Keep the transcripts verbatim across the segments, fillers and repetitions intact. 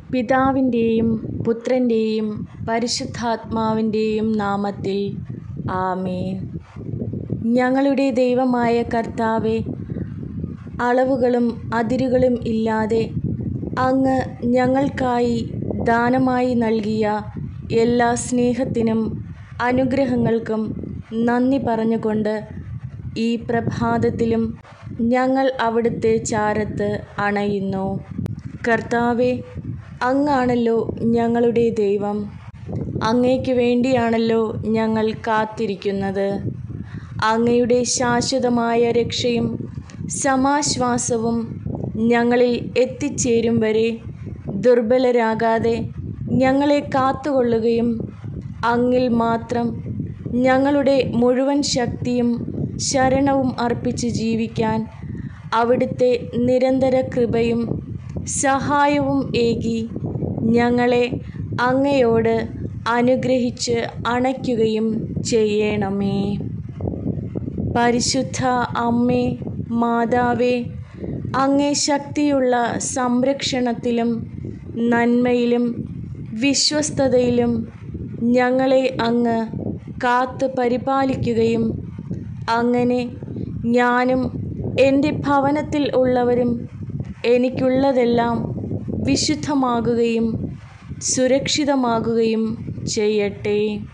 പിതാവിൻ്റെയും പുത്രൻ്റെയും പരിശുദ്ധാത്മാവിൻ്റെയും നാമത്തിൽ ആമേൻ. ഞങ്ങളുടെ ദൈവമായ കർത്താവേ, അളവുകളും അതിരുകളും ഇല്ലാതെ അങ്ങ് ഞങ്ങൾക്കായി ദാനമായി നൽകിയ എല്ലാ സ്നേഹത്തിനും അനുഗ്രഹങ്ങൾക്കും നന്ദി പറഞ്ഞുകൊണ്ട് ഈ പ്രഭാതത്തിലും ഞങ്ങൾ അവിടുത്തെ ചാരത്ത് അണയുന്നു. കർത്താവേ, അങ്ങാണല്ലോ ഞങ്ങളുടെ ദൈവം. അങ്ങയ്ക്ക് വേണ്ടിയാണല്ലോ ഞങ്ങൾ കാത്തിരിക്കുന്നത്. അങ്ങയുടെ ശാശ്വതമായ രക്ഷയും സമാശ്വാസവും ഞങ്ങളിൽ എത്തിച്ചേരും വരെ ദുർബലരാകാതെ ഞങ്ങളെ കാത്തുകൊള്ളുകയും അങ്ങിൽ മാത്രം ഞങ്ങളുടെ മുഴുവൻ ശക്തിയും ശരണവും അർപ്പിച്ച് ജീവിക്കാൻ അവിടുത്തെ നിരന്തര കൃപയും സഹായവും ഏകി ഞങ്ങളെ അങ്ങയോട് അനുഗ്രഹിച്ച് അണയ്ക്കുകയും ചെയ്യണമേ. പരിശുദ്ധ അമ്മേ, മാതാവേ, അങ്ങേ ശക്തിയുള്ള സംരക്ഷണത്തിലും നന്മയിലും വിശ്വസ്തതയിലും ഞങ്ങളെ അങ്ങ് കാത്ത് പരിപാലിക്കുകയും അങ്ങനെ ഞാനും എൻ്റെ ഭവനത്തിൽ ഉള്ളവരും എനിക്കുള്ളതെല്ലാം വിശുദ്ധമാകുകയും സുരക്ഷിതമാകുകയും ചെയ്യട്ടെ.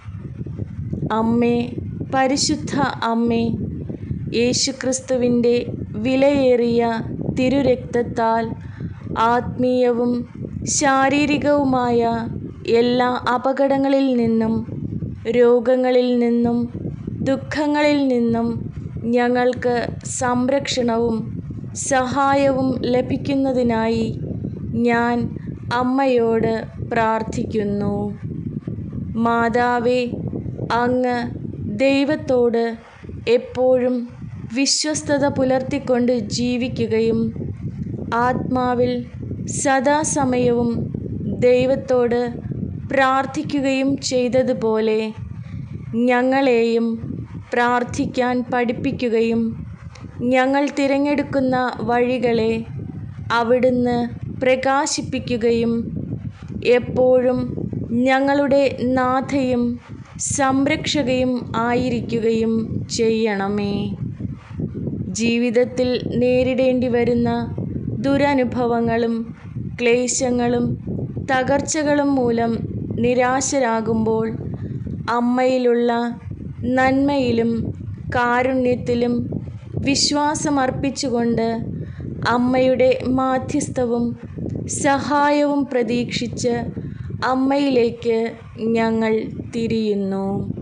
അമ്മേ, പരിശുദ്ധ അമ്മേ, യേശുക്രിസ്തുവിൻ്റെ വിലയേറിയ തിരുരക്തത്താൽ ആത്മീയവും ശാരീരികവുമായ എല്ലാ അപകടങ്ങളിൽ നിന്നും രോഗങ്ങളിൽ നിന്നും ദുഃഖങ്ങളിൽ നിന്നും ഞങ്ങൾക്ക് സംരക്ഷണവും സഹായവും ലഭിക്കുന്നതിനായി ഞാൻ അമ്മയോട് പ്രാർത്ഥിക്കുന്നു. മാതാവേ, അങ്ങ് ദൈവത്തോട് എപ്പോഴും വിശ്വസ്തത പുലർത്തിക്കൊണ്ട് ജീവിക്കുകയും ആത്മാവിൽ സദാസമയവും ദൈവത്തോട് പ്രാർത്ഥിക്കുകയും ചെയ്തതുപോലെ ഞങ്ങളെയും പ്രാർത്ഥിക്കാൻ പഠിപ്പിക്കുകയും ഞങ്ങൾ തിരഞ്ഞെടുക്കുന്ന വഴികളെ അവിടുന്ന് പ്രകാശിപ്പിക്കുകയും എപ്പോഴും ഞങ്ങളുടെ നാഥയും സംരക്ഷകയും ആയിരിക്കുകയും ചെയ്യണമേ. ജീവിതത്തിൽ നേരിടേണ്ടി വരുന്ന ദുരനുഭവങ്ങളും ക്ലേശങ്ങളും തകർച്ചകളും മൂലം നിരാശരാകുമ്പോൾ അമ്മയിലുള്ള നന്മയിലും കാരുണ്യത്തിലും വിശ്വാസമർപ്പിച്ചുകൊണ്ട് അമ്മയുടെ മാധ്യസ്ഥവും സഹായവും പ്രതീക്ഷിച്ച് അമ്മയിലേക്ക് ഞങ്ങൾ തിരിയുന്നു.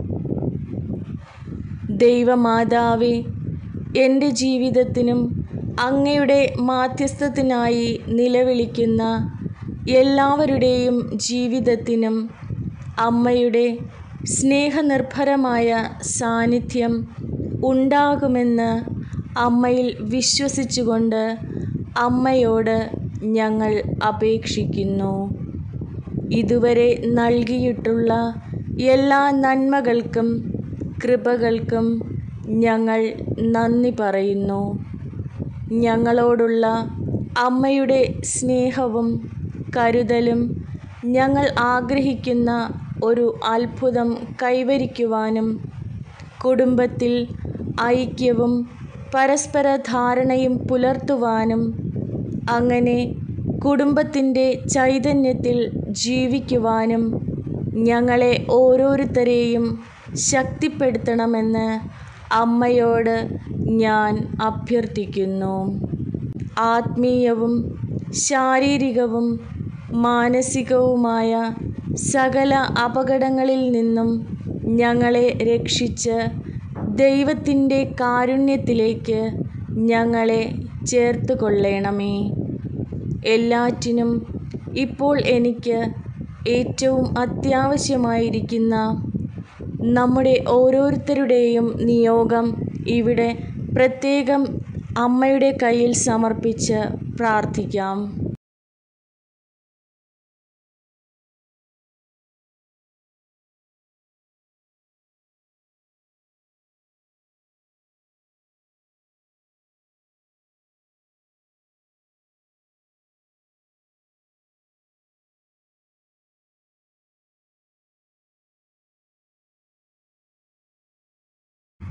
ദൈവമാതാവേ, എൻ്റെ ജീവിതത്തിനും അങ്ങയുടെ മാധ്യസ്ഥത്തിനായി നിലവിളിക്കുന്ന എല്ലാവരുടെയും ജീവിതത്തിനും അമ്മയുടെ സ്നേഹനിർഭരമായ സാന്നിധ്യം ഉണ്ടാകുമെന്ന് അമ്മയിൽ വിശ്വസിച്ചുകൊണ്ട് അമ്മയോട് ഞങ്ങൾ അപേക്ഷിക്കുന്നു. ഇതുവരെ നൽകിയിട്ടുള്ള എല്ലാ നന്മകൾക്കും കൃപകൾക്കും ഞങ്ങൾ നന്ദി പറയുന്നു. ഞങ്ങളോടുള്ള അമ്മയുടെ സ്നേഹവും കരുതലും ഞങ്ങൾ ആഗ്രഹിക്കുന്ന ഒരു അത്ഭുതം കൈവരിക്കുവാനും കുടുംബത്തിൽ ഐക്യവും പരസ്പര ധാരണയും പുലർത്തുവാനും അങ്ങനെ കുടുംബത്തിൻ്റെ ചൈതന്യത്തിൽ ജീവിക്കുവാനും ഞങ്ങളെ ഓരോരുത്തരെയും ശക്തിപ്പെടുത്തണമെന്ന് അമ്മയോട് ഞാൻ അഭ്യർത്ഥിക്കുന്നു. ആത്മീയവും ശാരീരികവും മാനസികവുമായ സകല അപകടങ്ങളിൽ നിന്നും ഞങ്ങളെ രക്ഷിച്ച് ദൈവത്തിൻ്റെ കാരുണ്യത്തിലേക്ക് ഞങ്ങളെ ചേർത്ത് കൊള്ളണമേ. എല്ലാറ്റിനും ഇപ്പോൾ എനിക്ക് ഏറ്റവും അത്യാവശ്യമായിരിക്കുന്ന നമ്മുടെ ഓരോരുത്തരുടെയും നിയോഗം ഇവിടെ പ്രത്യേകം അമ്മയുടെ കയ്യിൽ സമർപ്പിച്ച് പ്രാർത്ഥിക്കാം.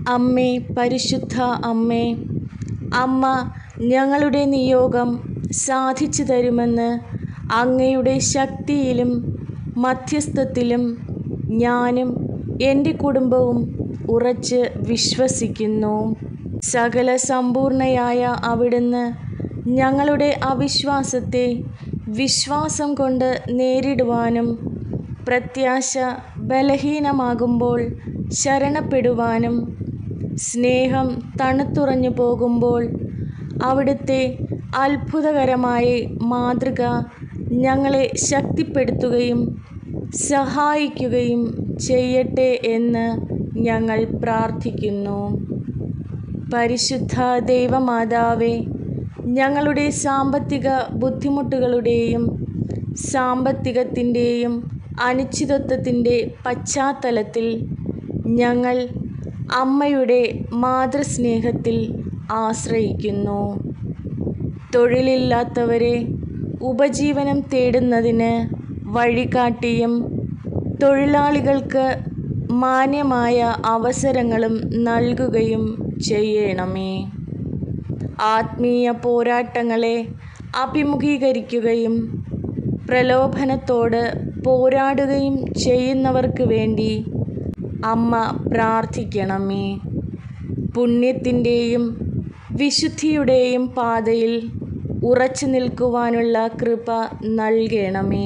അമ്മേ, പരിശുദ്ധ അമ്മേ, അമ്മ ഞങ്ങളുടെ നിയോഗം സാധിച്ചു തരുമെന്ന് അങ്ങയുടെ ശക്തിയിലും മധ്യസ്ഥത്തിലും ഞാനും എൻ്റെ കുടുംബവും ഉറച്ച് വിശ്വസിക്കുന്നു. സകല സമ്പൂർണയായ അവിടുന്ന് ഞങ്ങളുടെ അവിശ്വാസത്തെ വിശ്വാസം കൊണ്ട് നേരിടുവാനും പ്രത്യാശ ബലഹീനമാകുമ്പോൾ ശരണപ്പെടുവാനും സ്നേഹം തണുത്തുറഞ്ഞു പോകുമ്പോൾ അവിടുത്തെ അത്ഭുതകരമായ മാതൃക ഞങ്ങളെ ശക്തിപ്പെടുത്തുകയും സഹായിക്കുകയും ചെയ്യട്ടെ എന്ന് ഞങ്ങൾ പ്രാർത്ഥിക്കുന്നു. പരിശുദ്ധ ദൈവമാതാവേ, ഞങ്ങളുടെ സാമ്പത്തിക ബുദ്ധിമുട്ടുകളുടെയും സാമ്പത്തികത്തിൻ്റെയും അനിശ്ചിതത്വത്തിൻ്റെ പശ്ചാത്തലത്തിൽ ഞങ്ങൾ അമ്മയുടെ മാതൃസ്നേഹത്തിൽ ആശ്രയിക്കുന്നു. തൊഴിലില്ലാത്തവരെ ഉപജീവനം തേടുന്നതിന് വഴികാട്ടിയും തൊഴിലാളികൾക്ക് മാന്യമായ അവസരങ്ങളും നൽകുകയും ചെയ്യണമേ. ആത്മീയ പോരാട്ടങ്ങളെ അഭിമുഖീകരിക്കുകയും പ്രലോഭനത്തോട് പോരാടുകയും ചെയ്യുന്നവർക്ക് വേണ്ടി അമ്മ പ്രാർത്ഥിക്കണമേ. പുണ്യത്തിൻ്റെയും വിശുദ്ധിയുടെയും പാതയിൽ ഉറച്ചു നിൽക്കുവാനുള്ള കൃപ നൽകണമേ.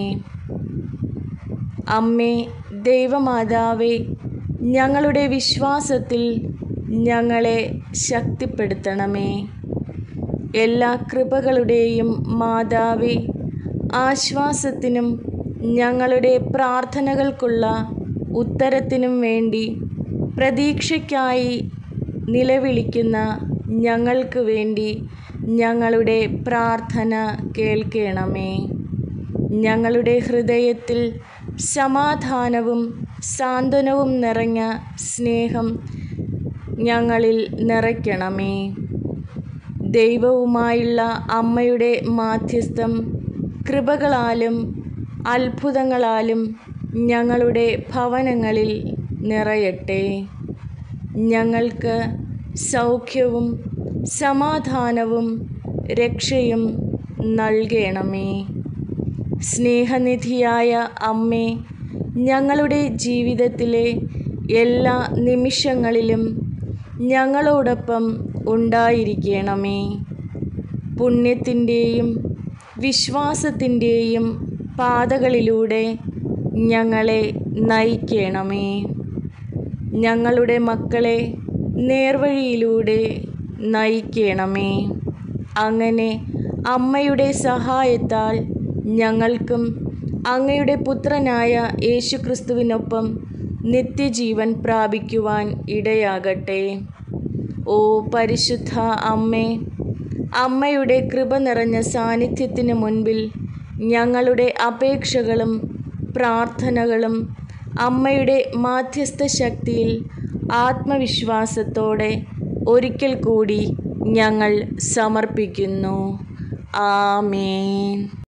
അമ്മേ, ദൈവമാതാവേ, ഞങ്ങളുടെ വിശ്വാസത്തിൽ ഞങ്ങളെ ശക്തിപ്പെടുത്തണമേ. എല്ലാ കൃപകളുടെയും മാതാവേ, ആശ്വാസത്തിനും ഞങ്ങളുടെ പ്രാർത്ഥനകൾക്കുള്ള ഉത്തരത്തിനും വേണ്ടി പ്രതീക്ഷയ്ക്കായി നിലവിളിക്കുന്ന ഞങ്ങൾക്ക് വേണ്ടി ഞങ്ങളുടെ പ്രാർത്ഥന കേൾക്കണമേ. ഞങ്ങളുടെ ഹൃദയത്തിൽ സമാധാനവും സാന്ത്വനവും നിറഞ്ഞ സ്നേഹം ഞങ്ങളിൽ നിറയ്ക്കണമേ. ദൈവവുമായുള്ള അമ്മയുടെ മാധ്യസ്ഥം കൃപകളാലും അത്ഭുതങ്ങളാലും ഞങ്ങളുടെ ഭവനങ്ങളിൽ നിറയട്ടെ. ഞങ്ങൾക്ക് സൗഖ്യവും സമാധാനവും രക്ഷയും നൽകണമേ. സ്നേഹനിധിയായ അമ്മേ, ഞങ്ങളുടെ ജീവിതത്തിലെ എല്ലാ നിമിഷങ്ങളിലും ഞങ്ങളോടൊപ്പം ഉണ്ടായിരിക്കണമേ. പുണ്യത്തിൻ്റെയും വിശ്വാസത്തിൻ്റെയും പാതകളിലൂടെ ഞങ്ങളെ നയിക്കണമേ. ഞങ്ങളുടെ മക്കളെ നേർവഴിയിലൂടെ നയിക്കണമേ. അങ്ങനെ അമ്മയുടെ സഹായത്താൽ ഞങ്ങൾക്കും അങ്ങയുടെ പുത്രനായ യേശുക്രിസ്തുവിനൊപ്പം നിത്യജീവൻ പ്രാപിക്കുവാൻ ഇടയാകട്ടെ. ഓ പരിശുദ്ധ അമ്മേ, അമ്മയുടെ കൃപ നിറഞ്ഞ സാന്നിധ്യത്തിന് മുൻപിൽ ഞങ്ങളുടെ അപേക്ഷകളും പ്രാർത്ഥനകളും അമ്മയുടെ മാധ്യസ്ഥ ശക്തിയിൽ ആത്മവിശ്വാസത്തോടെ ഒരിക്കൽ കൂടി ഞങ്ങൾ സമർപ്പിക്കുന്നു. ആമേൻ.